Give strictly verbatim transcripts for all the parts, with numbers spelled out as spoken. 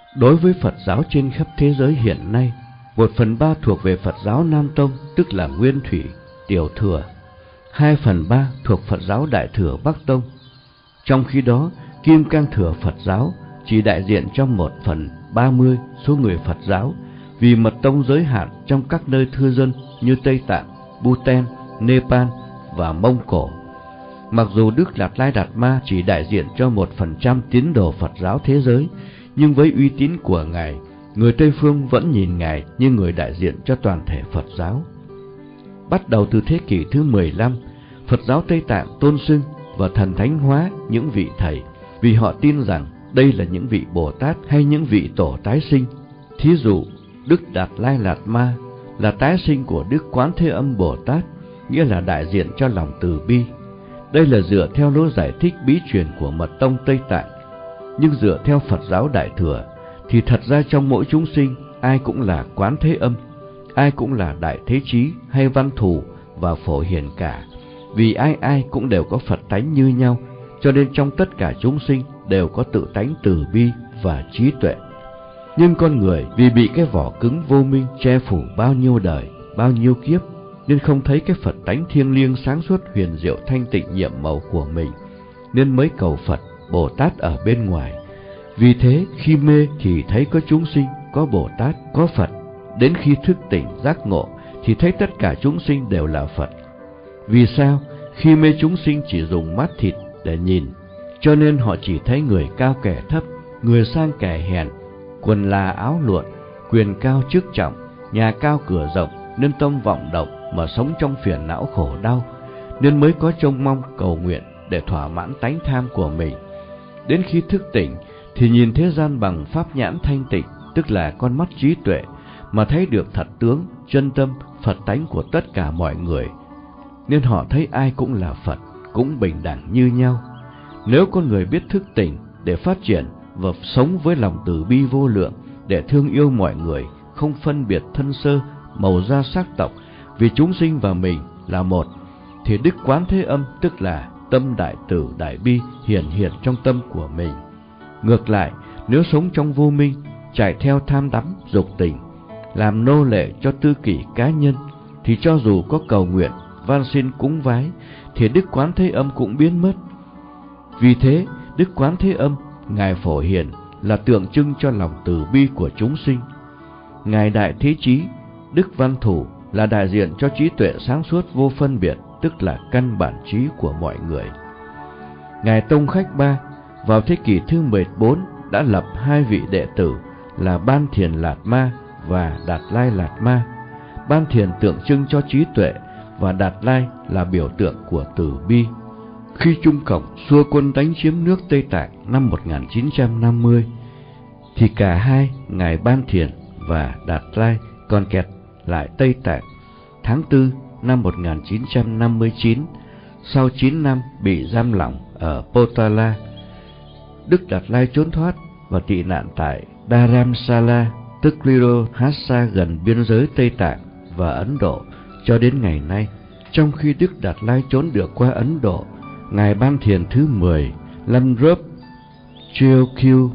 Đối với Phật giáo trên khắp thế giới hiện nay, một phần ba thuộc về Phật giáo Nam Tông, tức là Nguyên Thủy, Tiểu Thừa. Hai phần ba thuộc Phật giáo Đại Thừa Bắc Tông. Trong khi đó, Kim Cang Thừa Phật giáo chỉ đại diện cho một phần ba mươi số người Phật giáo, vì mật tông giới hạn trong các nơi thưa dân như Tây Tạng, Bhutan, Nepal và Mông Cổ. Mặc dù Đức Đạt Lai Đạt Ma chỉ đại diện cho một phần trăm tín đồ Phật giáo thế giới, nhưng với uy tín của Ngài, người Tây Phương vẫn nhìn Ngài như người đại diện cho toàn thể Phật giáo. Bắt đầu từ thế kỷ thứ mười lăm, Phật giáo Tây Tạng tôn xưng và thần thánh hóa những vị thầy, vì họ tin rằng đây là những vị Bồ Tát hay những vị tổ tái sinh. Thí dụ, Đức Đạt Lai Lạt Ma là tái sinh của Đức Quán Thế Âm Bồ Tát, nghĩa là đại diện cho lòng từ bi. Đây là dựa theo lối giải thích bí truyền của mật tông Tây Tạng. Nhưng dựa theo Phật giáo Đại Thừa thì thật ra trong mỗi chúng sinh, ai cũng là Quán Thế Âm, ai cũng là Đại Thế Chí hay Văn Thù và Phổ Hiền cả. Vì ai ai cũng đều có Phật tánh như nhau, cho nên trong tất cả chúng sinh đều có tự tánh từ bi và trí tuệ. Nhưng con người vì bị cái vỏ cứng vô minh che phủ bao nhiêu đời, bao nhiêu kiếp, nên không thấy cái Phật tánh thiêng liêng sáng suốt huyền diệu thanh tịnh nhiệm màu của mình, nên mới cầu Phật, Bồ Tát ở bên ngoài. Vì thế khi mê thì thấy có chúng sinh, có Bồ Tát, có Phật. Đến khi thức tỉnh giác ngộ thì thấy tất cả chúng sinh đều là Phật. Vì sao? Khi mê chúng sinh chỉ dùng mắt thịt để nhìn, cho nên họ chỉ thấy người cao kẻ thấp, người sang kẻ hèn, quần là áo lụa, quyền cao chức trọng, nhà cao cửa rộng, nên tâm vọng động mà sống trong phiền não khổ đau, nên mới có trông mong cầu nguyện để thỏa mãn tánh tham của mình. Đến khi thức tỉnh thì nhìn thế gian bằng pháp nhãn thanh tịnh, tức là con mắt trí tuệ, mà thấy được thật tướng, chân tâm, Phật tánh của tất cả mọi người, nên họ thấy ai cũng là Phật, cũng bình đẳng như nhau. Nếu con người biết thức tỉnh để phát triển và sống với lòng từ bi vô lượng, để thương yêu mọi người, không phân biệt thân sơ, màu da sắc tộc, vì chúng sinh và mình là một, thì Đức Quán Thế Âm, tức là tâm đại từ đại bi, hiển hiện trong tâm của mình. Ngược lại, nếu sống trong vô minh, chạy theo tham đắm, dục tình, làm nô lệ cho tư kỷ cá nhân, thì cho dù có cầu nguyện, van xin cúng vái, thì Đức Quán Thế Âm cũng biến mất. Vì thế, Đức Quán Thế Âm, Ngài Phổ Hiền là tượng trưng cho lòng từ bi của chúng sinh. Ngài Đại Thế Chí, Đức Văn Thủ là đại diện cho trí tuệ sáng suốt vô phân biệt, tức là căn bản trí của mọi người. Ngài Tông Khách Ba vào thế kỷ thứ mười bốn đã lập hai vị đệ tử là Ban Thiền Lạt Ma và Đạt Lai Lạt Ma. Ban Thiền tượng trưng cho trí tuệ và Đạt Lai là biểu tượng của từ bi. Khi Trung Cộng xua quân đánh chiếm nước Tây Tạng năm một nghìn chín trăm năm mươi, thì cả hai, Ngài Ban Thiền và Đạt Lai, còn kẹt lại Tây Tạng. Tháng tư năm một nghìn chín trăm năm mươi chín, sau chín năm bị giam lỏng ở Potala, Đức Đạt Lai trốn thoát và tị nạn tại Dharamsala, tức Lirohasa, gần biên giới Tây Tạng và Ấn Độ cho đến ngày nay. Trong khi Đức Đạt Lai trốn được qua Ấn Độ, Ngài Ban Thiền thứ mười, Lamrup Gyokyu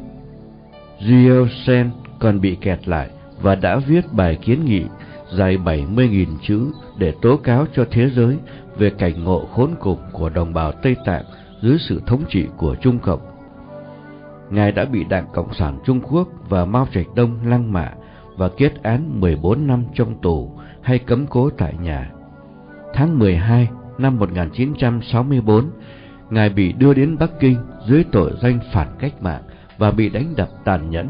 Gyaltsen còn bị kẹt lại và đã viết bài kiến nghị dài bảy mươi nghìn chữ để tố cáo cho thế giới về cảnh ngộ khốn cùng của đồng bào Tây Tạng dưới sự thống trị của Trung Cộng. Ngài đã bị Đảng Cộng sản Trung Quốc và Mao Trạch Đông lăng mạ và kết án mười bốn năm trong tù hay cấm cố tại nhà. Tháng mười hai năm một nghìn chín trăm sáu mươi bốn, Ngài bị đưa đến Bắc Kinh dưới tội danh phản cách mạng và bị đánh đập tàn nhẫn.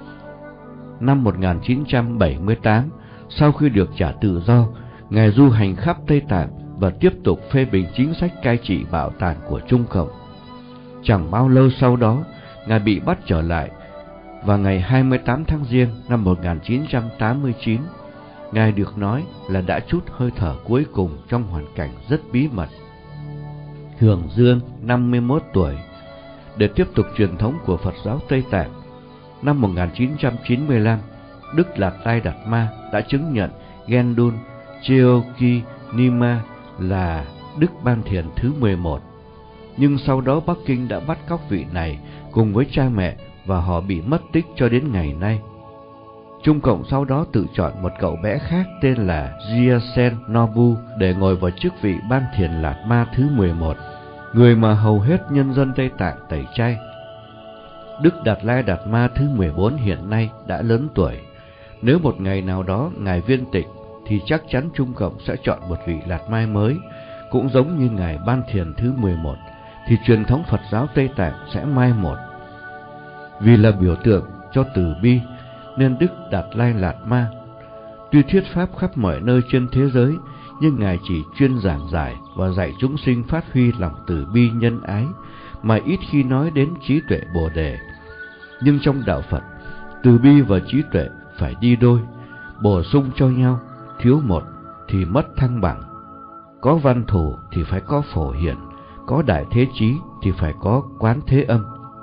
Năm một nghìn chín trăm bảy mươi tám, sau khi được trả tự do, Ngài du hành khắp Tây Tạng và tiếp tục phê bình chính sách cai trị bạo tàn của Trung Cộng. Chẳng bao lâu sau đó, Ngài bị bắt trở lại, và ngày hai mươi tám tháng Giêng năm một nghìn chín trăm tám mươi chín, Ngài được nói là đã trút hơi thở cuối cùng trong hoàn cảnh rất bí mật. Hưởng dương năm mươi mốt tuổi. Để tiếp tục truyền thống của Phật giáo Tây Tạng, năm một nghìn chín trăm chín mươi lăm, Đức Đạt Lai Đạt Ma đã chứng nhận Gendun Cheokyi Nima là Đức Ban Thiền thứ mười một. Nhưng sau đó Bắc Kinh đã bắt cóc vị này cùng với cha mẹ và họ bị mất tích cho đến ngày nay. Trung Cộng sau đó tự chọn một cậu bé khác tên là Gyatsen Nobu để ngồi vào chức vị Ban Thiền Lạt Ma thứ mười một, người mà hầu hết nhân dân Tây Tạng tẩy chay. Đức Đạt Lai Đạt Ma thứ mười bốn hiện nay đã lớn tuổi. Nếu một ngày nào đó Ngài viên tịch thì chắc chắn Trung Cộng sẽ chọn một vị Lạt Ma mới, cũng giống như Ngài Ban Thiền thứ mười một, thì truyền thống Phật giáo Tây Tạng sẽ mai một. Vì là biểu tượng cho từ bi nên Đức Đạt Lai Lạt Ma tuy thuyết pháp khắp mọi nơi trên thế giới, nhưng Ngài chỉ chuyên giảng giải và dạy chúng sinh phát huy lòng từ bi nhân ái, mà ít khi nói đến trí tuệ Bồ Đề. Nhưng trong đạo Phật, từ bi và trí tuệ phải đi đôi, bổ sung cho nhau, thiếu một thì mất thăng bằng. Có văn thủ thì phải có phổ hiển, có đại thế chí thì phải có quán thế âm.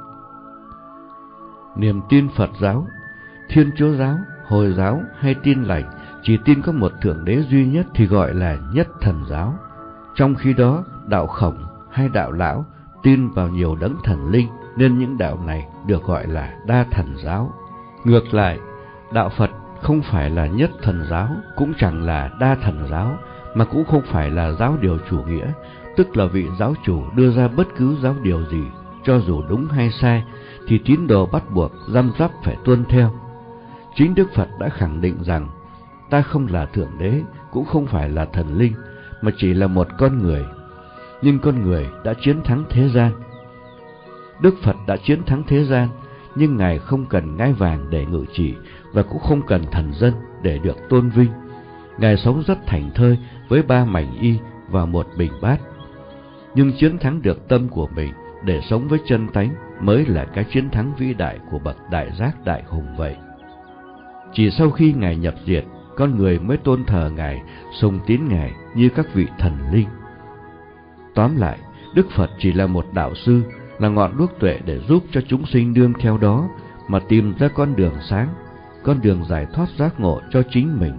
Niềm tin Phật giáo, Thiên Chúa giáo, Hồi giáo hay Tin Lành chỉ tin có một Thượng Đế duy nhất thì gọi là Nhất Thần giáo. Trong khi đó, đạo Khổng hay đạo Lão tin vào nhiều đấng thần linh, nên những đạo này được gọi là Đa Thần giáo. Ngược lại, đạo Phật không phải là Nhất Thần giáo, cũng chẳng là Đa Thần giáo, mà cũng không phải là giáo điều chủ nghĩa, tức là vị giáo chủ đưa ra bất cứ giáo điều gì, cho dù đúng hay sai, thì tín đồ bắt buộc răm rắp phải tuân theo. Chính Đức Phật đã khẳng định rằng, ta không là Thượng Đế, cũng không phải là thần linh, mà chỉ là một con người. Nhưng con người đã chiến thắng thế gian. Đức Phật đã chiến thắng thế gian, nhưng Ngài không cần ngai vàng để ngự trị, và cũng không cần thần dân để được tôn vinh. Ngài sống rất thảnh thơi với ba mảnh y và một bình bát. Nhưng chiến thắng được tâm của mình để sống với chân tánh mới là cái chiến thắng vĩ đại của bậc đại giác đại hùng vậy. Chỉ sau khi Ngài nhập diệt, con người mới tôn thờ Ngài, sùng tín Ngài như các vị thần linh. Tóm lại, Đức Phật chỉ là một đạo sư, là ngọn đuốc tuệ để giúp cho chúng sinh nương theo đó mà tìm ra con đường sáng, con đường giải thoát giác ngộ cho chính mình.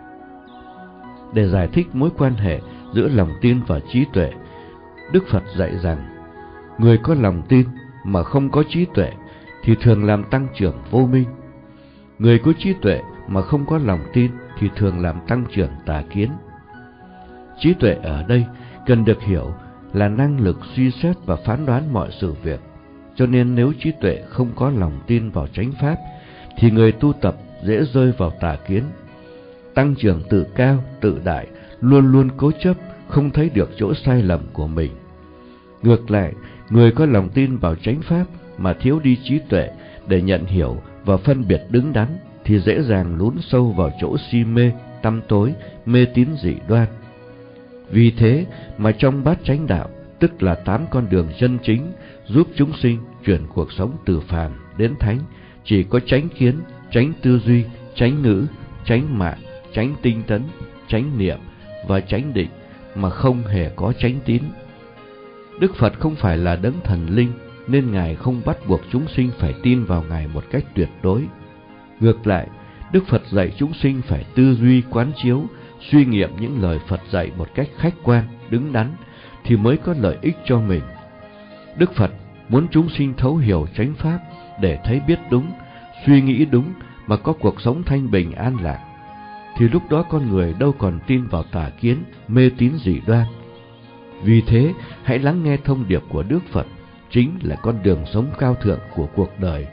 Để giải thích mối quan hệ giữa lòng tin và trí tuệ, Đức Phật dạy rằng, người có lòng tin mà không có trí tuệ thì thường làm tăng trưởng vô minh. Người có trí tuệ mà không có lòng tin thì thường làm tăng trưởng tà kiến. Trí tuệ ở đây cần được hiểu là năng lực suy xét và phán đoán mọi sự việc. Cho nên nếu trí tuệ không có lòng tin vào chánh pháp, thì người tu tập dễ rơi vào tà kiến. Tăng trưởng tự cao, tự đại, luôn luôn cố chấp, không thấy được chỗ sai lầm của mình. Ngược lại, người có lòng tin vào chánh pháp mà thiếu đi trí tuệ để nhận hiểu và phân biệt đứng đắn, thì dễ dàng lún sâu vào chỗ si mê, tăm tối, mê tín dị đoan. Vì thế mà trong bát chánh đạo, tức là tám con đường chân chính giúp chúng sinh chuyển cuộc sống từ phàm đến thánh, chỉ có chánh kiến, chánh tư duy, chánh ngữ, chánh mạng, chánh tinh tấn, chánh niệm và chánh định, mà không hề có chánh tín. Đức Phật không phải là đấng thần linh, nên Ngài không bắt buộc chúng sinh phải tin vào Ngài một cách tuyệt đối. Ngược lại, Đức Phật dạy chúng sinh phải tư duy quán chiếu, suy nghiệm những lời Phật dạy một cách khách quan, đứng đắn, thì mới có lợi ích cho mình. Đức Phật muốn chúng sinh thấu hiểu chánh pháp để thấy biết đúng, suy nghĩ đúng mà có cuộc sống thanh bình an lạc. Thì lúc đó con người đâu còn tin vào tà kiến, mê tín dị đoan. Vì thế, hãy lắng nghe thông điệp của Đức Phật, chính là con đường sống cao thượng của cuộc đời.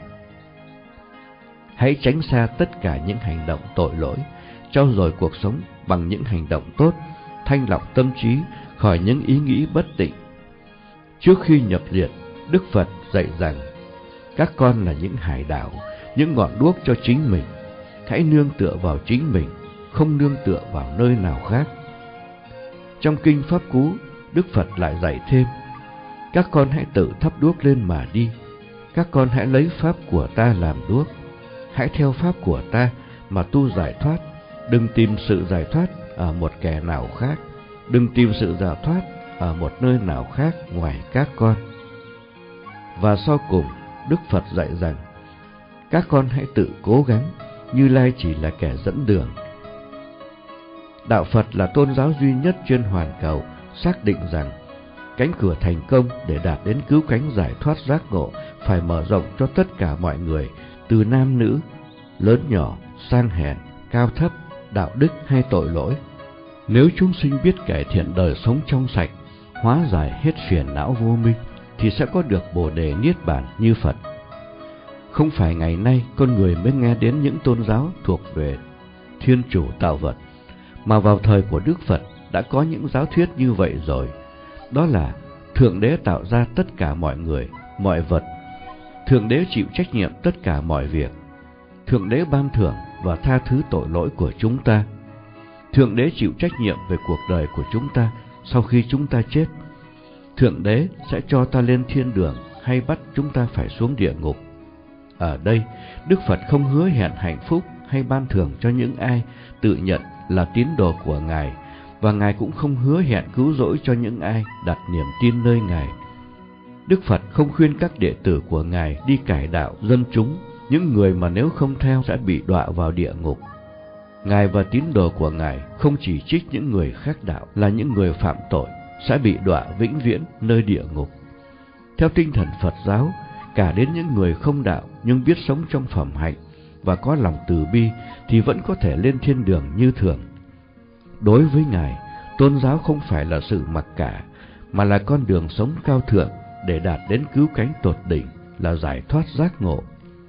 Hãy tránh xa tất cả những hành động tội lỗi, trau dồi cuộc sống bằng những hành động tốt, thanh lọc tâm trí khỏi những ý nghĩ bất tịnh. Trước khi nhập diệt, Đức Phật dạy rằng, các con là những hải đảo, những ngọn đuốc cho chính mình. Hãy nương tựa vào chính mình, không nương tựa vào nơi nào khác. Trong kinh Pháp Cú, Đức Phật lại dạy thêm, các con hãy tự thắp đuốc lên mà đi. Các con hãy lấy pháp của ta làm đuốc. Hãy theo pháp của ta mà tu giải thoát. Đừng tìm sự giải thoát ở một kẻ nào khác. Đừng tìm sự giải thoát ở một nơi nào khác ngoài các con. Và sau cùng, Đức Phật dạy rằng, các con hãy tự cố gắng, Như Lai chỉ là kẻ dẫn đường. Đạo Phật là tôn giáo duy nhất trên hoàn cầu, xác định rằng cánh cửa thành công để đạt đến cứu cánh giải thoát giác ngộ phải mở rộng cho tất cả mọi người, từ nam nữ, lớn nhỏ, sang hèn, cao thấp, đạo đức hay tội lỗi. Nếu chúng sinh biết cải thiện đời sống trong sạch, hóa giải hết phiền não vô minh, thì sẽ có được Bồ đề Niết Bàn như Phật. Không phải ngày nay con người mới nghe đến những tôn giáo thuộc về Thiên Chủ tạo vật, mà vào thời của Đức Phật đã có những giáo thuyết như vậy rồi. Đó là Thượng Đế tạo ra tất cả mọi người, mọi vật. Thượng Đế chịu trách nhiệm tất cả mọi việc. Thượng Đế ban thưởng và tha thứ tội lỗi của chúng ta. Thượng Đế chịu trách nhiệm về cuộc đời của chúng ta sau khi chúng ta chết. Thượng Đế sẽ cho ta lên thiên đường hay bắt chúng ta phải xuống địa ngục. Ở đây, Đức Phật không hứa hẹn hạnh phúc hay ban thưởng cho những ai tự nhận là tín đồ của Ngài, và Ngài cũng không hứa hẹn cứu rỗi cho những ai đặt niềm tin nơi Ngài. Đức Phật không khuyên các đệ tử của Ngài đi cải đạo dân chúng, những người mà nếu không theo sẽ bị đọa vào địa ngục. Ngài và tín đồ của Ngài không chỉ trích những người khác đạo là những người phạm tội, sẽ bị đọa vĩnh viễn nơi địa ngục. Theo tinh thần Phật giáo, cả đến những người không đạo nhưng biết sống trong phẩm hạnh và có lòng từ bi thì vẫn có thể lên thiên đường như thường. Đối với Ngài, tôn giáo không phải là sự mặc cả, mà là con đường sống cao thượng để đạt đến cứu cánh tột đỉnh, là giải thoát giác ngộ.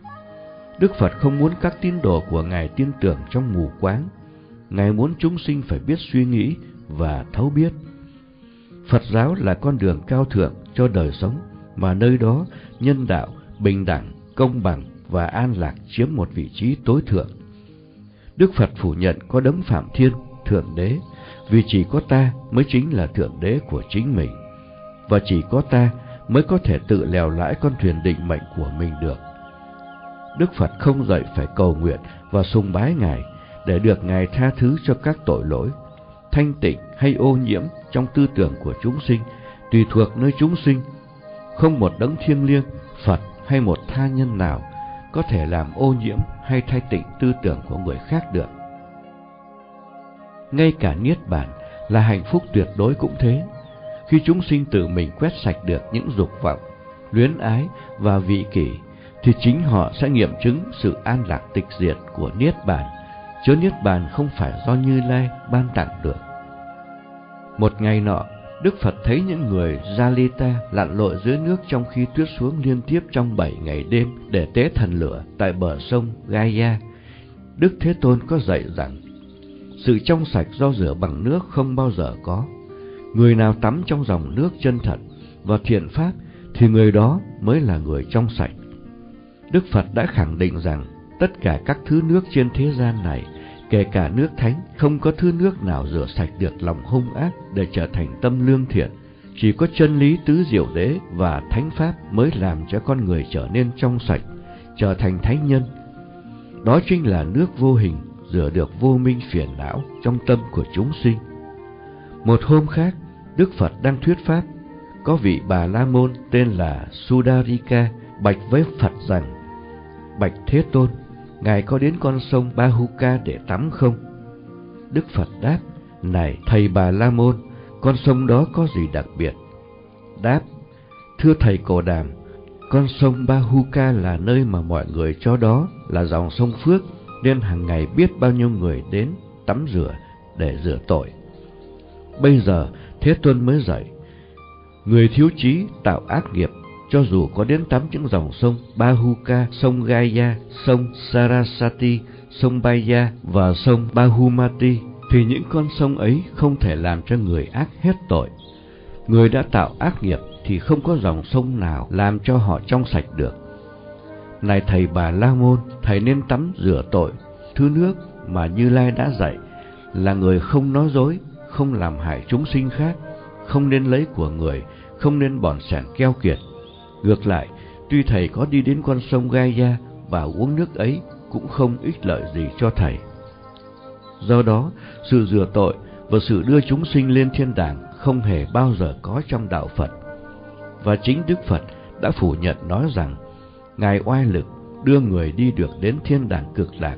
Đức Phật không muốn các tín đồ của Ngài tin tưởng trong mù quáng. Ngài muốn chúng sinh phải biết suy nghĩ và thấu biết. Phật giáo là con đường cao thượng cho đời sống, mà nơi đó nhân đạo, bình đẳng, công bằng và an lạc chiếm một vị trí tối thượng. Đức Phật phủ nhận có đấng Phạm Thiên, Thượng Đế, vì chỉ có ta mới chính là Thượng Đế của chính mình, và chỉ có ta mới có thể tự lèo lái con thuyền định mệnh của mình được. Đức Phật không dạy phải cầu nguyện và sùng bái Ngài để được Ngài tha thứ cho các tội lỗi, thanh tịnh hay ô nhiễm trong tư tưởng của chúng sinh, tùy thuộc nơi chúng sinh. Không một đấng thiêng liêng, Phật hay một tha nhân nào có thể làm ô nhiễm hay thay tịnh tư tưởng của người khác được. Ngay cả Niết Bàn là hạnh phúc tuyệt đối cũng thế. Khi chúng sinh tự mình quét sạch được những dục vọng, luyến ái và vị kỷ, thì chính họ sẽ nghiệm chứng sự an lạc tịch diệt của Niết Bàn, chứ Niết Bàn không phải do Như Lai ban tặng được. Một ngày nọ, Đức Phật thấy những người Jalita lặn lội dưới nước trong khi tuyết xuống liên tiếp trong bảy ngày đêm để tế thần lửa tại bờ sông Gaya. Đức Thế Tôn có dạy rằng, sự trong sạch do rửa bằng nước không bao giờ có. Người nào tắm trong dòng nước chân thật và thiện pháp thì người đó mới là người trong sạch. Đức Phật đã khẳng định rằng tất cả các thứ nước trên thế gian này, kể cả nước thánh, không có thứ nước nào rửa sạch được lòng hung ác để trở thành tâm lương thiện. Chỉ có chân lý tứ diệu đế và thánh pháp mới làm cho con người trở nên trong sạch, trở thành thánh nhân. Đó chính là nước vô hình rửa được vô minh phiền não trong tâm của chúng sinh. Một hôm khác, Đức Phật đang thuyết pháp, có vị Bà La Môn tên là Sudarika bạch với Phật rằng: Bạch Thế Tôn, Ngài có đến con sông Bahuka để tắm không? Đức Phật đáp: Này thầy Bà La Môn, con sông đó có gì đặc biệt? Đáp: Thưa thầy Cồ Đàm, con sông Bahuka là nơi mà mọi người cho đó là dòng sông phước, nên hàng ngày biết bao nhiêu người đến tắm rửa để rửa tội. Bây giờ Thế Tôn mới dạy, người thiếu trí tạo ác nghiệp, cho dù có đến tắm những dòng sông Bahuka, sông Gaya, sông Sarasati, sông Baya và sông Bahumati, thì những con sông ấy không thể làm cho người ác hết tội. Người đã tạo ác nghiệp thì không có dòng sông nào làm cho họ trong sạch được. Này thầy Bà La Môn, thầy nên tắm rửa tội. Thứ nước mà Như Lai đã dạy là người không nói dối, không làm hại chúng sinh khác, không nên lấy của người, không nên bòn xẻn keo kiệt. Ngược lại, tuy thầy có đi đến con sông Gaya và uống nước ấy cũng không ích lợi gì cho thầy. Do đó, sự rửa tội và sự đưa chúng sinh lên thiên đàng không hề bao giờ có trong đạo Phật. Và chính Đức Phật đã phủ nhận nói rằng Ngài oai lực đưa người đi được đến thiên đàng cực lạc.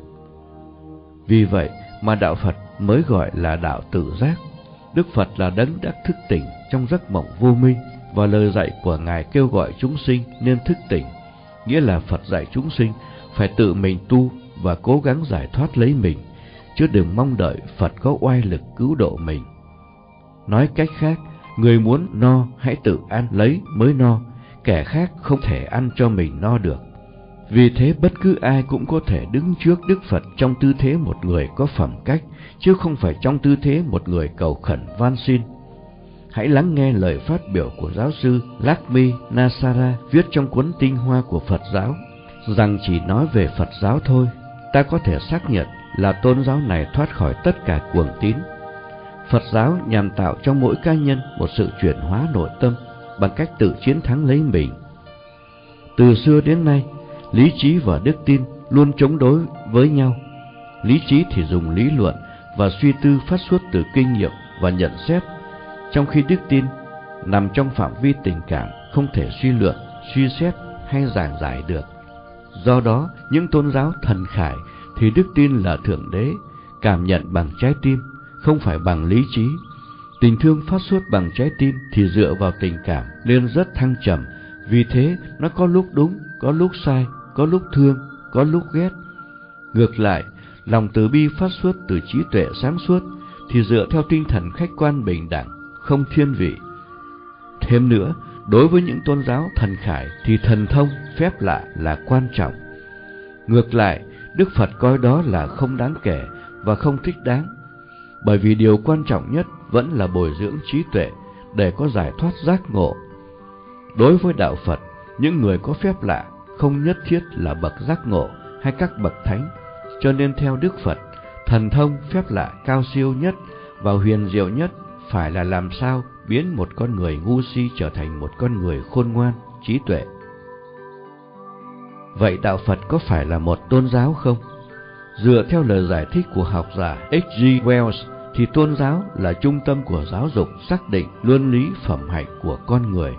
Vì vậy mà đạo Phật mới gọi là đạo tự giác. Đức Phật là đấng đã thức tỉnh trong giấc mộng vô minh, và lời dạy của Ngài kêu gọi chúng sinh nên thức tỉnh, nghĩa là Phật dạy chúng sinh phải tự mình tu và cố gắng giải thoát lấy mình, chứ đừng mong đợi Phật có oai lực cứu độ mình. Nói cách khác, người muốn no hãy tự ăn lấy mới no, kẻ khác không thể ăn cho mình no được. Vì thế bất cứ ai cũng có thể đứng trước Đức Phật trong tư thế một người có phẩm cách, chứ không phải trong tư thế một người cầu khẩn van xin. Hãy lắng nghe lời phát biểu của giáo sư Lakshmi Nasara viết trong cuốn Tinh Hoa của Phật giáo, rằng chỉ nói về Phật giáo thôi, ta có thể xác nhận là tôn giáo này thoát khỏi tất cả cuồng tín. Phật giáo nhằm tạo trong mỗi cá nhân một sự chuyển hóa nội tâm bằng cách tự chiến thắng lấy mình. Từ xưa đến nay, lý trí và đức tin luôn chống đối với nhau. Lý trí thì dùng lý luận và suy tư phát xuất từ kinh nghiệm và nhận xét, trong khi đức tin nằm trong phạm vi tình cảm, không thể suy luận, suy xét hay giảng giải được. Do đó, những tôn giáo thần khải thì đức tin là thượng đế, cảm nhận bằng trái tim, không phải bằng lý trí. Tình thương phát xuất bằng trái tim thì dựa vào tình cảm nên rất thăng trầm, vì thế nó có lúc đúng, có lúc sai, có lúc thương, có lúc ghét. Ngược lại, lòng từ bi phát xuất từ trí tuệ sáng suốt thì dựa theo tinh thần khách quan bình đẳng, không thiên vị. Thêm nữa, đối với những tôn giáo thần khải thì thần thông, phép lạ là quan trọng. Ngược lại, Đức Phật coi đó là không đáng kể và không thích đáng, bởi vì điều quan trọng nhất vẫn là bồi dưỡng trí tuệ để có giải thoát giác ngộ. Đối với đạo Phật, những người có phép lạ không nhất thiết là bậc giác ngộ hay các bậc thánh, cho nên theo Đức Phật, thần thông phép lạ cao siêu nhất và huyền diệu nhất phải là làm sao biến một con người ngu si trở thành một con người khôn ngoan, trí tuệ. Vậy đạo Phật có phải là một tôn giáo không? Dựa theo lời giải thích của học giả H G Wells thì tôn giáo là trung tâm của giáo dục xác định luân lý phẩm hạnh của con người.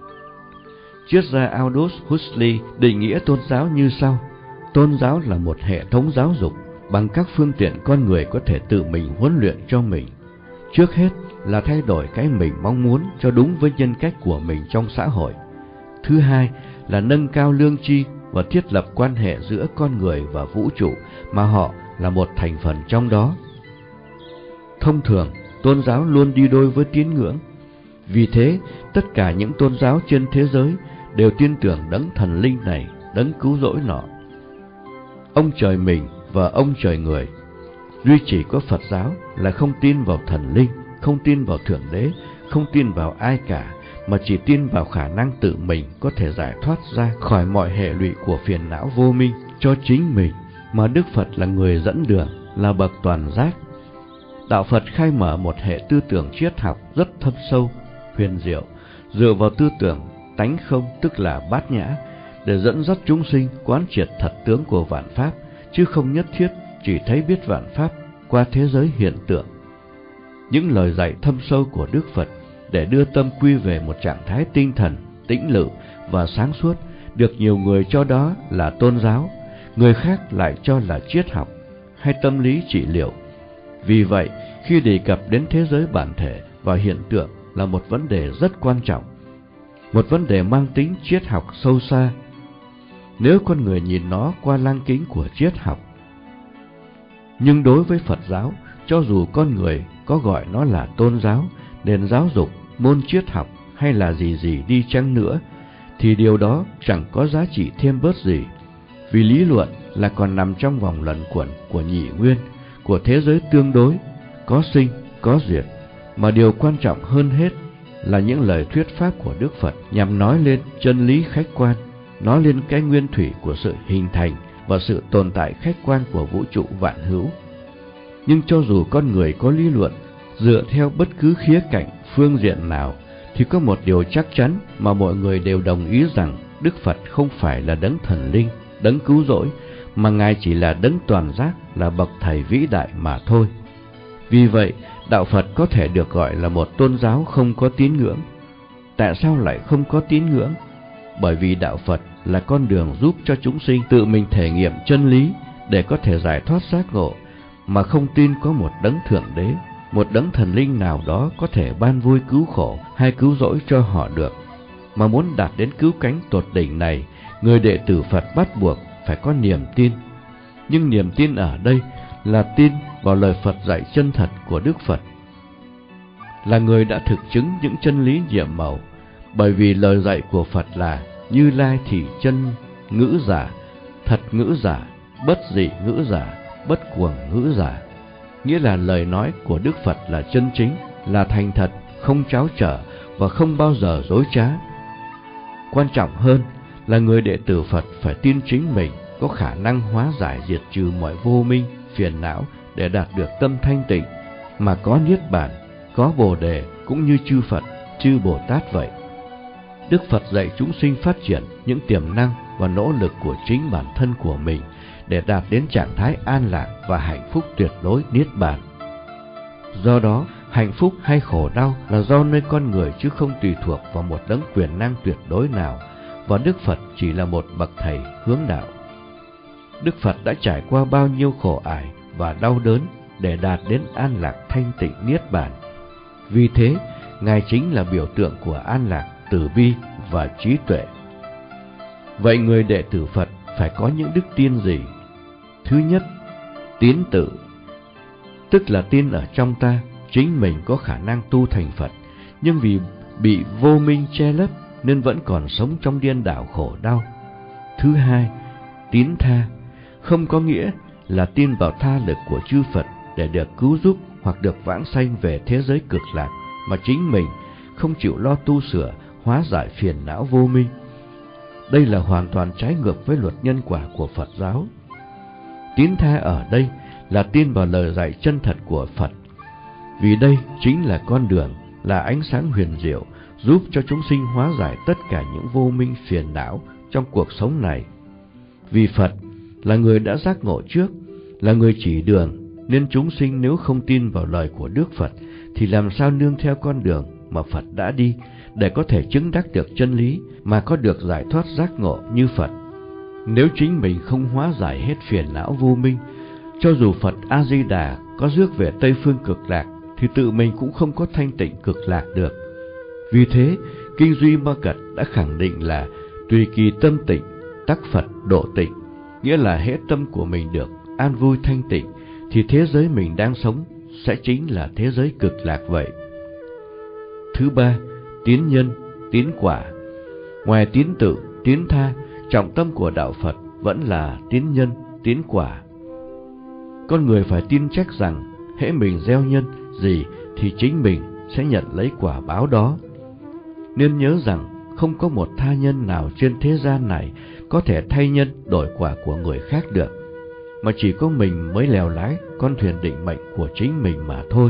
Triết gia Aldous Huxley định nghĩa tôn giáo như sau: tôn giáo là một hệ thống giáo dục bằng các phương tiện con người có thể tự mình huấn luyện cho mình. Trước hết là thay đổi cái mình mong muốn cho đúng với nhân cách của mình trong xã hội. Thứ hai là nâng cao lương tri và thiết lập quan hệ giữa con người và vũ trụ mà họ là một thành phần trong đó. Thông thường, tôn giáo luôn đi đôi với tín ngưỡng. Vì thế, tất cả những tôn giáo trên thế giới đều tin tưởng đấng thần linh này, đấng cứu rỗi nọ. Ông trời mình và ông trời người. Duy chỉ có Phật giáo là không tin vào thần linh, không tin vào thượng đế, không tin vào ai cả, mà chỉ tin vào khả năng tự mình có thể giải thoát ra khỏi mọi hệ lụy của phiền não vô minh cho chính mình, mà Đức Phật là người dẫn đường, là bậc toàn giác. Đạo Phật khai mở một hệ tư tưởng triết học rất thâm sâu, huyền diệu, dựa vào tư tưởng tánh không, tức là bát nhã, để dẫn dắt chúng sinh quán triệt thật tướng của vạn pháp, chứ không nhất thiết chỉ thấy biết vạn pháp qua thế giới hiện tượng. Những lời dạy thâm sâu của Đức Phật để đưa tâm quy về một trạng thái tinh thần, tĩnh lự và sáng suốt được nhiều người cho đó là tôn giáo, người khác lại cho là triết học hay tâm lý trị liệu. Vì vậy, khi đề cập đến thế giới bản thể và hiện tượng là một vấn đề rất quan trọng, một vấn đề mang tính triết học sâu xa. Nếu con người nhìn nó qua lăng kính của triết học, nhưng đối với Phật giáo, cho dù con người có gọi nó là tôn giáo, nền giáo dục, môn triết học hay là gì gì đi chăng nữa, thì điều đó chẳng có giá trị thêm bớt gì, vì lý luận là còn nằm trong vòng luẩn quẩn của nhị nguyên, của thế giới tương đối, có sinh, có diệt, mà điều quan trọng hơn hết là những lời thuyết pháp của Đức Phật nhằm nói lên chân lý khách quan, nói lên cái nguyên thủy của sự hình thành và sự tồn tại khách quan của vũ trụ vạn hữu. Nhưng cho dù con người có lý luận dựa theo bất cứ khía cạnh, phương diện nào, thì có một điều chắc chắn mà mọi người đều đồng ý rằng Đức Phật không phải là đấng thần linh, đấng cứu rỗi, mà Ngài chỉ là đấng toàn giác, là bậc thầy vĩ đại mà thôi. Vì vậy, đạo Phật có thể được gọi là một tôn giáo không có tín ngưỡng. Tại sao lại không có tín ngưỡng? Bởi vì đạo Phật là con đường giúp cho chúng sinh tự mình thể nghiệm chân lý để có thể giải thoát giác ngộ, mà không tin có một đấng thượng đế, một đấng thần linh nào đó có thể ban vui cứu khổ hay cứu rỗi cho họ được. Mà muốn đạt đến cứu cánh tột đỉnh này, người đệ tử Phật bắt buộc phải có niềm tin. Nhưng niềm tin ở đây là tin vào lời Phật dạy chân thật của Đức Phật, là người đã thực chứng những chân lý nhiệm màu. Bởi vì lời dạy của Phật là Như Lai thì chân ngữ giả, thật ngữ giả, bất dị ngữ giả, bất cuồng ngữ giả. Nghĩa là lời nói của Đức Phật là chân chính, là thành thật, không tráo trở và không bao giờ dối trá. Quan trọng hơn là người đệ tử Phật phải tin chính mình có khả năng hóa giải diệt trừ mọi vô minh, phiền não để đạt được tâm thanh tịnh, mà có niết bàn, có bồ đề cũng như chư Phật, chư Bồ Tát vậy. Đức Phật dạy chúng sinh phát triển những tiềm năng và nỗ lực của chính bản thân của mình để đạt đến trạng thái an lạc và hạnh phúc tuyệt đối niết bàn. Do đó, hạnh phúc hay khổ đau là do nơi con người chứ không tùy thuộc vào một đấng quyền năng tuyệt đối nào, và Đức Phật chỉ là một bậc thầy hướng đạo. Đức Phật đã trải qua bao nhiêu khổ ải và đau đớn để đạt đến an lạc thanh tịnh niết bàn. Vì thế, Ngài chính là biểu tượng của an lạc, từ bi và trí tuệ. Vậy người đệ tử Phật phải có những đức tin gì? Thứ nhất, tín tự, tức là tin ở trong ta chính mình có khả năng tu thành Phật, nhưng vì bị vô minh che lấp nên vẫn còn sống trong điên đảo khổ đau. Thứ hai, tín tha, không có nghĩa là tin vào tha lực của chư Phật để được cứu giúp hoặc được vãng sanh về thế giới cực lạc, mà chính mình không chịu lo tu sửa, hóa giải phiền não vô minh. Đây là hoàn toàn trái ngược với luật nhân quả của Phật giáo. Tín tha ở đây là tin vào lời dạy chân thật của Phật, vì đây chính là con đường, là ánh sáng huyền diệu giúp cho chúng sinh hóa giải tất cả những vô minh phiền não trong cuộc sống này. Vì Phật là người đã giác ngộ trước, là người chỉ đường, nên chúng sinh nếu không tin vào lời của Đức Phật thì làm sao nương theo con đường mà Phật đã đi để có thể chứng đắc được chân lý mà có được giải thoát giác ngộ như Phật. Nếu chính mình không hóa giải hết phiền não vô minh, cho dù Phật A-di-đà có rước về Tây Phương Cực Lạc thì tự mình cũng không có thanh tịnh cực lạc được. Vì thế, Kinh Duy Ma Cật đã khẳng định là tùy kỳ tâm tịnh, tắc Phật độ tịnh, nghĩa là hễ tâm của mình được an vui thanh tịnh thì thế giới mình đang sống sẽ chính là thế giới cực lạc vậy. Thứ ba, tín nhân, tín quả. Ngoài tín tự, tín tha, trọng tâm của đạo Phật vẫn là tín nhân, tín quả. Con người phải tin chắc rằng hễ mình gieo nhân gì thì chính mình sẽ nhận lấy quả báo đó. Nên nhớ rằng không có một tha nhân nào trên thế gian này có thể thay nhân đổi quả của người khác được, mà chỉ có mình mới lèo lái con thuyền định mệnh của chính mình mà thôi.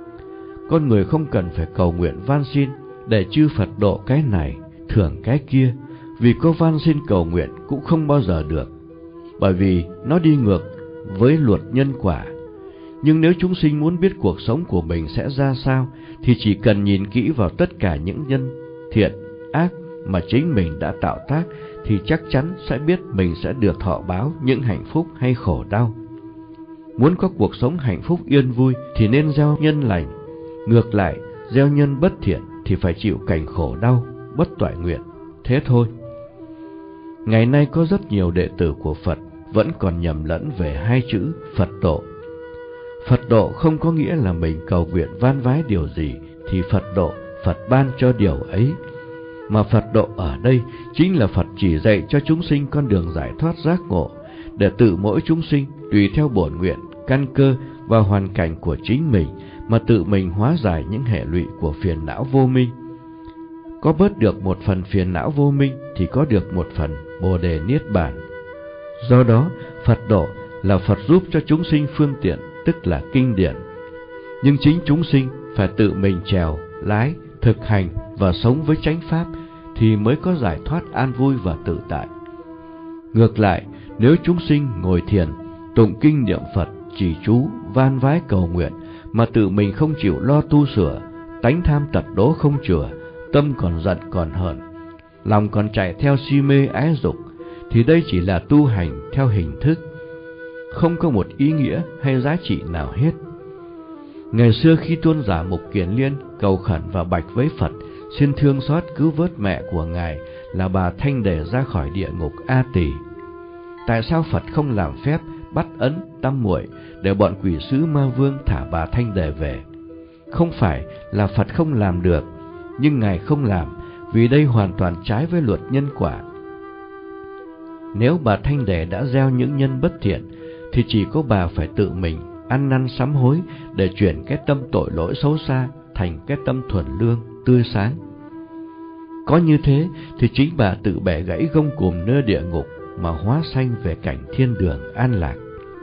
Con người không cần phải cầu nguyện van xin để chư Phật độ cái này, thưởng cái kia, vì có van xin cầu nguyện cũng không bao giờ được, bởi vì nó đi ngược với luật nhân quả. Nhưng nếu chúng sinh muốn biết cuộc sống của mình sẽ ra sao, thì chỉ cần nhìn kỹ vào tất cả những nhân thiện, ác mà chính mình đã tạo tác, thì chắc chắn sẽ biết mình sẽ được thọ báo những hạnh phúc hay khổ đau. Muốn có cuộc sống hạnh phúc yên vui thì nên gieo nhân lành, ngược lại gieo nhân bất thiện thì phải chịu cảnh khổ đau, bất toại nguyện. Thế thôi. Ngày nay có rất nhiều đệ tử của Phật vẫn còn nhầm lẫn về hai chữ Phật độ. Phật độ không có nghĩa là mình cầu nguyện van vái điều gì thì Phật độ, Phật ban cho điều ấy. Mà Phật độ ở đây chính là Phật chỉ dạy cho chúng sinh con đường giải thoát giác ngộ, để tự mỗi chúng sinh tùy theo bổn nguyện, căn cơ và hoàn cảnh của chính mình mà tự mình hóa giải những hệ lụy của phiền não vô minh. Có bớt được một phần phiền não vô minh thì có được một phần bồ đề niết bàn. Do đó, Phật độ là Phật giúp cho chúng sinh phương tiện, tức là kinh điển. Nhưng chính chúng sinh phải tự mình chèo, lái, thực hành và sống với chánh pháp thì mới có giải thoát an vui và tự tại. Ngược lại, nếu chúng sinh ngồi thiền, tụng kinh niệm Phật, trì chú, van vái cầu nguyện mà tự mình không chịu lo tu sửa, tánh tham tật đố không chữa, tâm còn giận còn hờn, lòng còn chạy theo si mê ái dục, thì đây chỉ là tu hành theo hình thức, không có một ý nghĩa hay giá trị nào hết. Ngày xưa khi tôn giả Mục Kiền Liên cầu khẩn và bạch với Phật xin thương xót cứu vớt mẹ của ngài là bà Thanh Đề ra khỏi địa ngục A Tỳ, tại sao Phật không làm phép bắt ấn Tam Muội để bọn quỷ sứ ma vương thả bà Thanh Đề về? Không phải là Phật không làm được, nhưng ngài không làm vì đây hoàn toàn trái với luật nhân quả. Nếu bà Thanh Đề đã gieo những nhân bất thiện thì chỉ có bà phải tự mình ăn năn sám hối để chuyển cái tâm tội lỗi xấu xa thành cái tâm thuần lương tươi sáng. Có như thế thì chính bà tự bẻ gãy gông cùm nơi địa ngục mà hóa sanh về cảnh thiên đường an lạc.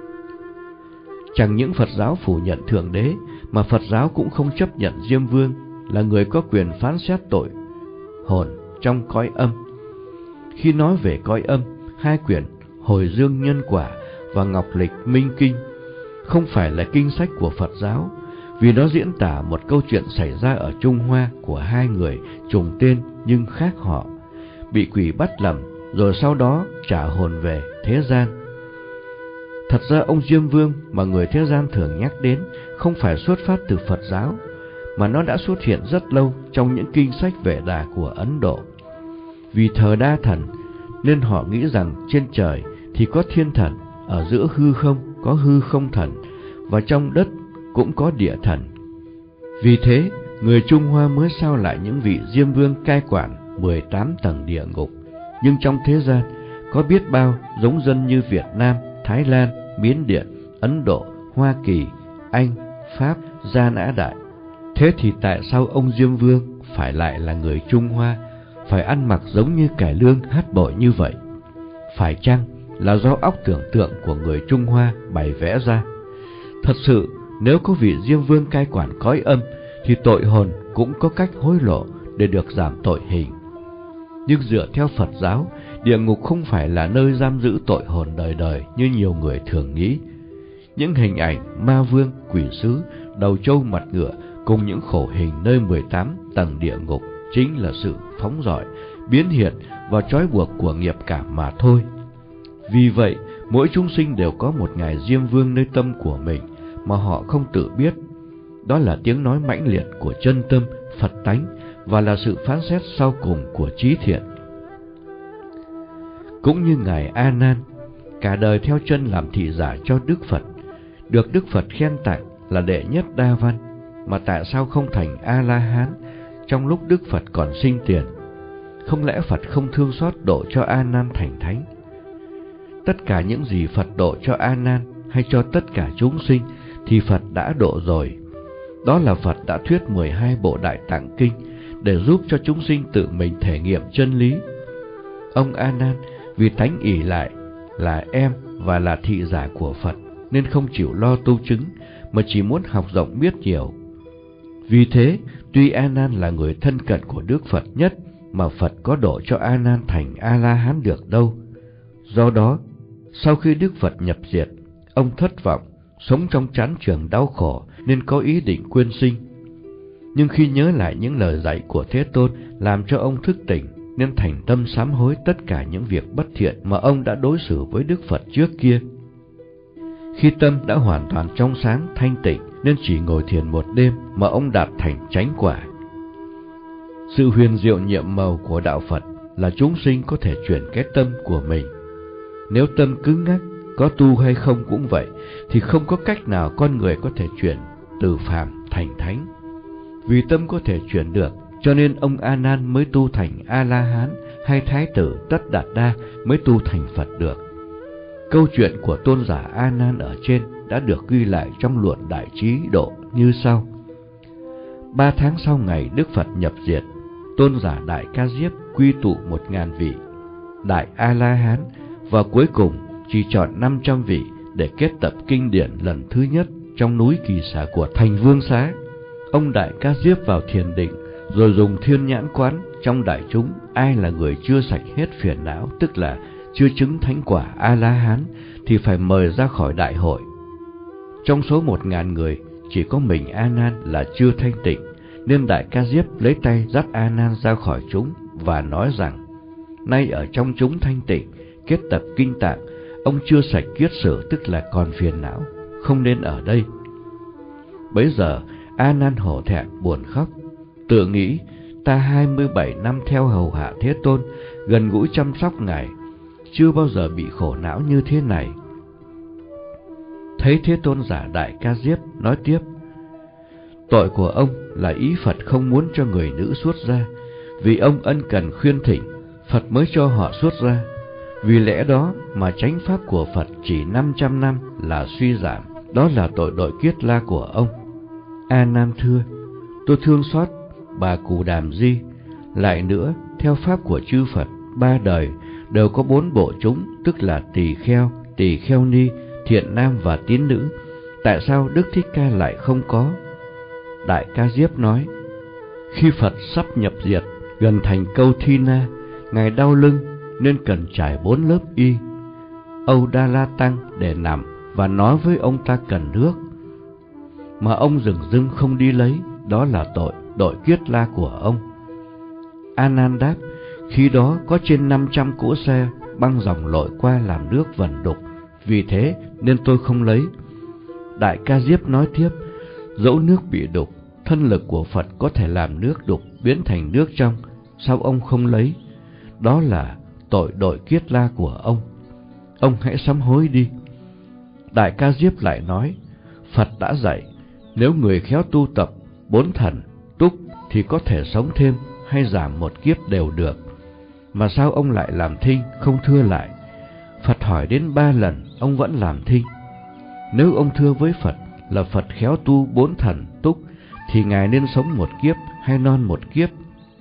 Chẳng những Phật giáo phủ nhận Thượng Đế, mà Phật giáo cũng không chấp nhận Diêm Vương là người có quyền phán xét tội hồn trong cõi âm. Khi nói về cõi âm, hai quyển Hồi Dương Nhân Quả và Ngọc Lịch Minh Kinh không phải là kinh sách của Phật giáo, vì nó diễn tả một câu chuyện xảy ra ở Trung Hoa của hai người trùng tên nhưng khác họ, bị quỷ bắt lầm rồi sau đó trả hồn về thế gian. Thật ra ông Diêm Vương mà người thế gian thường nhắc đến không phải xuất phát từ Phật giáo, mà nó đã xuất hiện rất lâu trong những kinh sách Vệ Đà của Ấn Độ. Vì thờ đa thần nên họ nghĩ rằng trên trời thì có thiên thần, ở giữa hư không có hư không thần, và trong đất cũng có địa thần. Vì thế, người Trung Hoa mới sao lại những vị Diêm Vương cai quản mười tám tầng địa ngục. Nhưng trong thế gian, có biết bao giống dân như Việt Nam, Thái Lan, Miến Điện, Ấn Độ, Hoa Kỳ, Anh, Pháp, Gia Nã Đại. Thế thì tại sao ông Diêm Vương phải lại là người Trung Hoa, phải ăn mặc giống như cải lương hát bội như vậy? Phải chăng là do óc tưởng tượng của người Trung Hoa bày vẽ ra? Thật sự, nếu có vị Diêm Vương cai quản cõi âm, thì tội hồn cũng có cách hối lộ để được giảm tội hình. Nhưng dựa theo Phật giáo, địa ngục không phải là nơi giam giữ tội hồn đời đời như nhiều người thường nghĩ. Những hình ảnh ma vương, quỷ sứ, đầu trâu mặt ngựa cùng những khổ hình nơi mười tám tầng địa ngục chính là sự phóng dọi, biến hiện và trói buộc của nghiệp cảm mà thôi. Vì vậy, mỗi chúng sinh đều có một ngài Diêm Vương nơi tâm của mình mà họ không tự biết. Đó là tiếng nói mãnh liệt của chân tâm, Phật tánh, và là sự phán xét sau cùng của trí thiện. Cũng như ngài A Nan, cả đời theo chân làm thị giả cho Đức Phật, được Đức Phật khen tặng là đệ nhất đa văn, mà tại sao không thành A La Hán trong lúc Đức Phật còn sinh tiền? Không lẽ Phật không thương xót độ cho A Nan thành thánh? Tất cả những gì Phật độ cho A Nan hay cho tất cả chúng sinh thì Phật đã độ rồi. Đó là Phật đã thuyết mười hai bộ Đại Tạng Kinh để giúp cho chúng sinh tự mình thể nghiệm chân lý. Ông A Nan vì tánh ỷ lại là em và là thị giả của Phật nên không chịu lo tu chứng, mà chỉ muốn học rộng biết nhiều. Vì thế, tuy A Nan là người thân cận của Đức Phật nhất, mà Phật có độ cho A Nan thành A La Hán được đâu. Do đó, sau khi Đức Phật nhập diệt, ông thất vọng, sống trong chán trường đau khổ nên có ý định quyên sinh. Nhưng khi nhớ lại những lời dạy của Thế Tôn làm cho ông thức tỉnh, nên thành tâm sám hối tất cả những việc bất thiện mà ông đã đối xử với Đức Phật trước kia. Khi tâm đã hoàn toàn trong sáng thanh tịnh nên chỉ ngồi thiền một đêm mà ông đạt thành chánh quả. Sự huyền diệu nhiệm màu của đạo Phật là chúng sinh có thể chuyển cái tâm của mình. Nếu tâm cứng ngắc, có tu hay không cũng vậy, thì không có cách nào con người có thể chuyển từ phàm thành thánh. Vì tâm có thể chuyển được, cho nên ông A Nan mới tu thành A La Hán, hay Thái tử Tất Đạt Đa mới tu thành Phật được. Câu chuyện của tôn giả A Nan ở trên đã được ghi lại trong luận Đại Trí Độ như sau. Ba tháng sau ngày Đức Phật nhập diệt, tôn giả Đại Ca Diếp quy tụ một ngàn vị Đại A La Hán, và cuối cùng chỉ chọn năm trăm vị để kết tập kinh điển lần thứ nhất trong núi Kỳ Xà của thành Vương Xá. Ông Đại Ca Diếp vào thiền định, rồi dùng thiên nhãn quán trong đại chúng ai là người chưa sạch hết phiền não, tức là chưa chứng thánh quả A La Hán, thì phải mời ra khỏi đại hội. Trong số một ngàn người, chỉ có mình A Nan là chưa thanh tịnh, nên Đại Ca Diếp lấy tay dắt A Nan ra khỏi chúng và nói rằng: nay ở trong chúng thanh tịnh, kết tập kinh tạng, ông chưa sạch kiết sử, tức là còn phiền não, không nên ở đây. Bấy giờ A Nan hổ thẹn buồn khóc, tự nghĩ ta hai mươi bảy năm theo hầu hạ Thế Tôn, gần gũi chăm sóc Ngài, chưa bao giờ bị khổ não như thế này. Thấy Thế Tôn giả Đại Ca Diếp nói tiếp: tội của ông là ý Phật không muốn cho người nữ xuất gia, vì ông ân cần khuyên thỉnh, Phật mới cho họ xuất gia. Vì lẽ đó mà chánh pháp của Phật chỉ năm trăm năm là suy giảm, đó là tội đội Kiết La của ông. A Nan thưa: tôi thương xót bà Cù Đàm Di. Lại nữa, theo pháp của chư Phật, ba đời đều có bốn bộ chúng, tức là tỳ kheo, tỳ kheo ni, thiện nam và tín nữ. Tại sao Đức Thích Ca lại không có? Đại Ca Diếp nói: khi Phật sắp nhập diệt, gần thành Câu Thi Na, Ngài đau lưng nên cần trải bốn lớp y. Âu Đa La Tăng để nằm và nói với ông ta cần nước, mà ông dừng dưng không đi lấy, đó là tội đội Kiết La của ông. A Nan đáp: khi đó có trên năm trăm cỗ xe băng dòng lội qua làm nước vẩn đục, vì thế nên tôi không lấy. Đại Ca Diếp nói tiếp: dẫu nước bị đục, thân lực của Phật có thể làm nước đục biến thành nước trong, sao ông không lấy? Đó là tội đội Kiết La của ông. Ông hãy sám hối đi. Đại Ca Diếp lại nói: Phật đã dạy, nếu người khéo tu tập bốn thần túc thì có thể sống thêm hay giảm một kiếp đều được. Mà sao ông lại làm thinh không thưa lại? Phật hỏi đến ba lần ông vẫn làm thinh. Nếu ông thưa với Phật là Phật khéo tu bốn thần túc, thì Ngài nên sống một kiếp hay non một kiếp?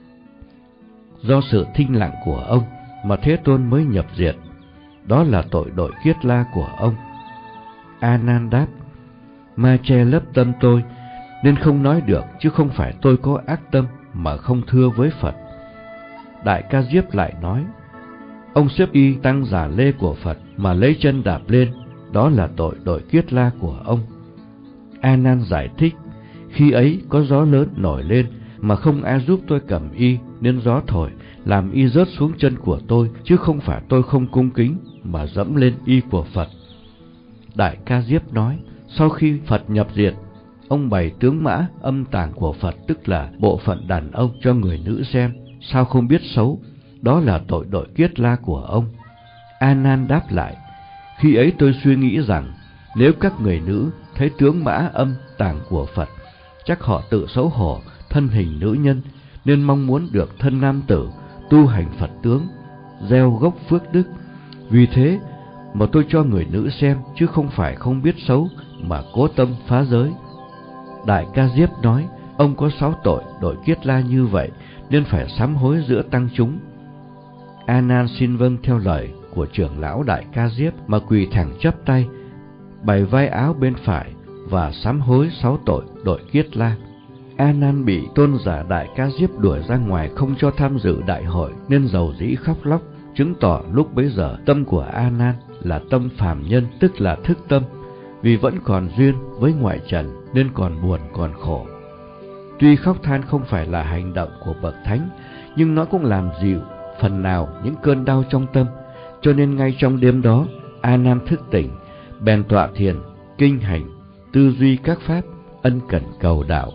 Do sự thinh lặng của ông mà Thế Tôn mới nhập diệt, đó là tội đội Kiết La của ông. A Nan đáp: ma che lấp tâm tôi nên không nói được, chứ không phải tôi có ác tâm mà không thưa với Phật. Đại Ca Diếp lại nói: ông xếp y tăng giả lê của Phật mà lấy chân đạp lên, đó là tội đội Kiết La của ông. A Nan giải thích: khi ấy có gió lớn nổi lên mà không ai giúp tôi cầm y, nên gió thổi làm y rớt xuống chân của tôi, chứ không phải tôi không cung kính mà dẫm lên y của Phật. Đại Ca Diếp nói: sau khi Phật nhập diệt, ông bày tướng mã âm tàng của Phật, tức là bộ phận đàn ông, cho người nữ xem, sao không biết xấu? Đó là tội đội Kiết La của ông. A Nan đáp lại: khi ấy tôi suy nghĩ rằng, nếu các người nữ thấy tướng mã âm tàng của Phật, chắc họ tự xấu hổ thân hình nữ nhân, nên mong muốn được thân nam tử, tu hành Phật tướng, gieo gốc phước đức. Vì thế mà tôi cho người nữ xem, chứ không phải không biết xấu mà cố tâm phá giới. Đại Ca Diếp nói: ông có sáu tội đội Kiết La như vậy, nên phải sám hối giữa tăng chúng. A Nan xin vâng theo lời của trưởng lão Đại Ca Diếp mà quỳ thẳng chắp tay, bày vai áo bên phải và sám hối sáu tội đội Kiết La. A Nan bị tôn giả Đại Ca Diếp đuổi ra ngoài, không cho tham dự đại hội, nên rầu rĩ khóc lóc, chứng tỏ lúc bấy giờ tâm của A Nan là tâm phàm nhân, tức là thức tâm, vì vẫn còn duyên với ngoại trần nên còn buồn còn khổ. Tuy khóc than không phải là hành động của bậc thánh, nhưng nó cũng làm dịu phần nào những cơn đau trong tâm. Cho nên ngay trong đêm đó, A Nan thức tỉnh, bèn tọa thiền, kinh hành, tư duy các pháp, ân cần cầu đạo.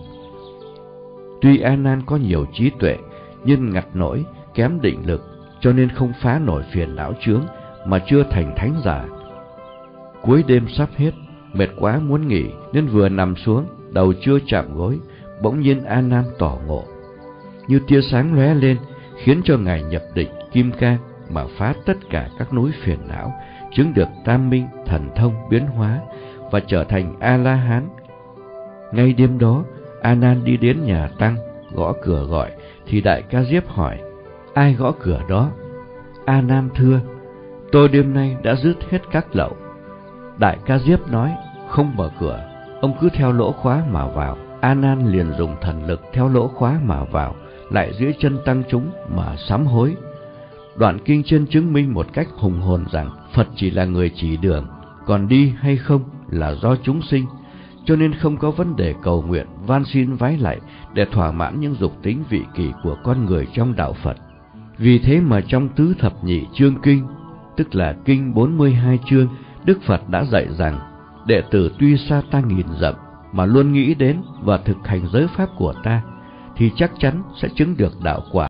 Tuy A Nan có nhiều trí tuệ, nhưng ngặt nỗi kém định lực, cho nên không phá nổi phiền não chướng mà chưa thành thánh giả. Cuối đêm sắp hết, mệt quá muốn nghỉ, nên vừa nằm xuống, đầu chưa chạm gối, bỗng nhiên A Nan tỏ ngộ, như tia sáng lóe lên, khiến cho Ngài nhập định kim cang mà phá tất cả các núi phiền não, chứng được tam minh thần thông biến hóa và trở thành A La Hán. Ngay đêm đó, A Nan đi đến nhà tăng, gõ cửa gọi, thì Đại Ca Diếp hỏi: ai gõ cửa đó? A Nan thưa: tôi đêm nay đã dứt hết các lậu. Đại Ca Diếp nói: không mở cửa, ông cứ theo lỗ khóa mà vào. A Nan liền dùng thần lực theo lỗ khóa mà vào, lại dưới chân tăng chúng mà sám hối. Đoạn kinh trên chứng minh một cách hùng hồn rằng Phật chỉ là người chỉ đường, còn đi hay không là do chúng sinh, cho nên không có vấn đề cầu nguyện, van xin vái lạy để thỏa mãn những dục tính vị kỷ của con người trong đạo Phật. Vì thế mà trong tứ thập nhị chương kinh, tức là kinh bốn mươi hai chương, Đức Phật đã dạy rằng: đệ tử tuy xa ta nghìn dặm, mà luôn nghĩ đến và thực hành giới pháp của ta, thì chắc chắn sẽ chứng được đạo quả